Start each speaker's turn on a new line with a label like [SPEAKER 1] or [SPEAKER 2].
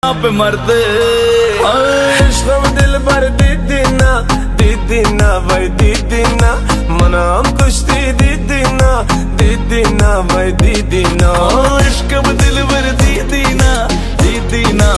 [SPEAKER 1] आप मरते
[SPEAKER 2] इश्क में दिल भर दीदी ना भाई दीदी ना मना हम कुश्ती दीदी ना भाई दीदी ना इश्क में दिल भर